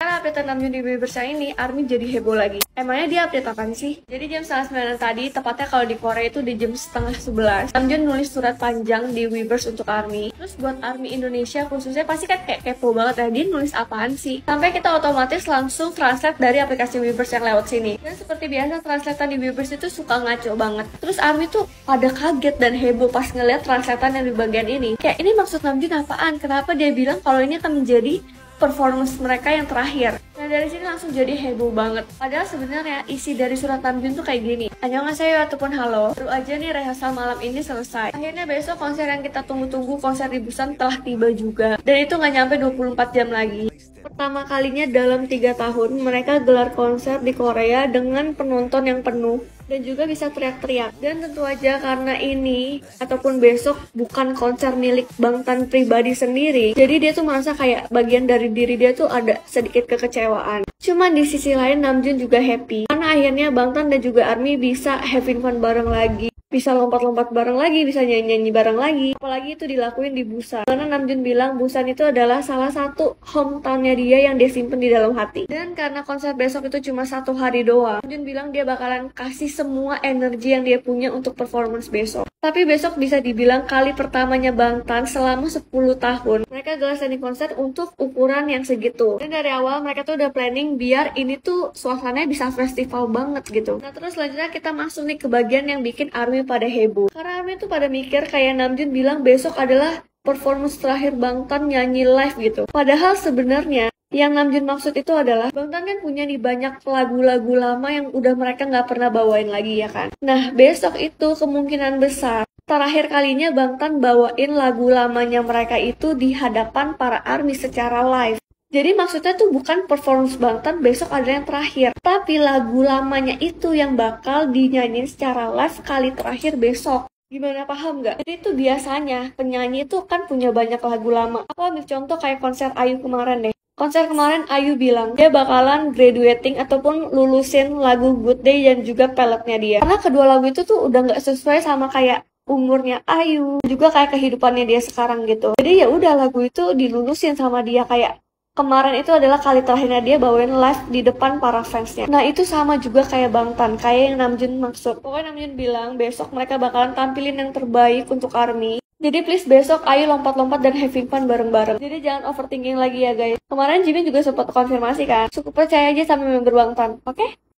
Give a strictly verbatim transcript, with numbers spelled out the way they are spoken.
Karena update Namjoon di Weverse ini, ARMY jadi heboh lagi. Emangnya dia update apaan sih? Jadi jam setengah sembilan tadi, tepatnya kalau di Korea itu di jam setengah sebelas, Namjoon nulis surat panjang di Weverse untuk ARMY. Terus buat ARMY Indonesia khususnya pasti kan kayak kepo banget ya, dia nulis apaan sih? Sampai kita otomatis langsung translate dari aplikasi Weverse yang lewat sini. Dan seperti biasa, translatean di Weverse itu suka ngaco banget. Terus ARMY tuh pada kaget dan heboh pas ngeliat translatean yang di bagian ini. Kayak ini maksud Namjoon apaan? Kenapa dia bilang kalau ini akan menjadi performance mereka yang terakhir. Nah dari sini langsung jadi heboh banget. Padahal sebenarnya isi dari surat Namjoon tuh kayak gini. Annyeonghaseyo ataupun halo. Baru aja nih rehearsal malam ini selesai. Akhirnya besok konser yang kita tunggu-tunggu, konser di Busan, telah tiba juga. Dan itu nggak nyampe dua puluh empat jam lagi. Pertama kalinya dalam tiga tahun mereka gelar konser di Korea dengan penonton yang penuh dan juga bisa teriak-teriak. Dan tentu aja karena ini ataupun besok bukan konser milik Bangtan pribadi sendiri, jadi dia tuh merasa kayak bagian dari diri dia tuh ada sedikit kekecewaan. Cuman di sisi lain Namjoon juga happy karena akhirnya Bangtan dan juga ARMY bisa having fun bareng lagi, bisa lompat-lompat bareng lagi, bisa nyanyi-nyanyi bareng lagi. Apalagi itu dilakuin di Busan. Karena Namjoon bilang Busan itu adalah salah satu hometownnya dia yang dia simpen di dalam hati. Dan karena konser besok itu cuma satu hari doang, Namjoon bilang dia bakalan kasih semua energi yang dia punya untuk performance besok. Tapi besok bisa dibilang kali pertamanya Bangtan selama sepuluh tahun mereka gelar standing konser untuk ukuran yang segitu. Dan dari awal mereka tuh udah planning biar ini tuh suasananya bisa festival banget gitu. Nah terus selanjutnya kita masuk nih ke bagian yang bikin ARMY pada heboh. Karena ARMY tuh pada mikir kayak Namjoon bilang besok adalah performance terakhir Bangtan nyanyi live gitu. Padahal sebenarnya yang Namjoon maksud itu adalah Bangtan kan punya nih banyak lagu-lagu lama yang udah mereka nggak pernah bawain lagi ya kan. Nah besok itu kemungkinan besar terakhir kalinya Bangtan bawain lagu lamanya mereka itu di hadapan para ARMY secara live. Jadi maksudnya tuh bukan performance Bangtan besok adalah yang terakhir, tapi lagu lamanya itu yang bakal dinyanyiin secara live kali terakhir besok. Gimana, paham nggak? Jadi itu biasanya penyanyi itu kan punya banyak lagu lama. Aku ambil contoh kayak konser Ayu kemarin deh. Konser kemarin Ayu bilang dia bakalan graduating ataupun lulusin lagu Good Day dan juga peletnya dia. Karena kedua lagu itu tuh udah nggak sesuai sama kayak umurnya Ayu, juga kayak kehidupannya dia sekarang gitu. Jadi ya udah lagu itu dilulusin sama dia, kayak kemarin itu adalah kali terakhirnya dia bawain live di depan para fansnya. Nah itu sama juga kayak Bangtan, kayak yang Namjoon maksud. Pokoknya Namjoon bilang besok mereka bakalan tampilin yang terbaik untuk ARMY. Jadi please besok ayo lompat-lompat dan having fun bareng-bareng. Jadi jangan overthinking lagi ya guys. Kemarin Jimin juga sempat konfirmasi kan, cukup percaya aja sama member Bangtan, oke? Okay?